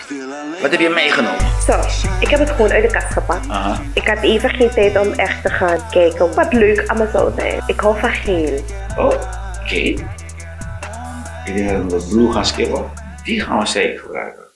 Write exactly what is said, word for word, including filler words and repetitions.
Wat heb je meegenomen? Zo, ik heb het gewoon uit de kast gepakt. Aha. Ik had even geen tijd om echt te gaan kijken wat leuk aan me zou zijn. Ik hou van geel. Oh, oké. Okay. Ik denk dat we de blue gaan skippen. Die gaan we zeker gebruiken.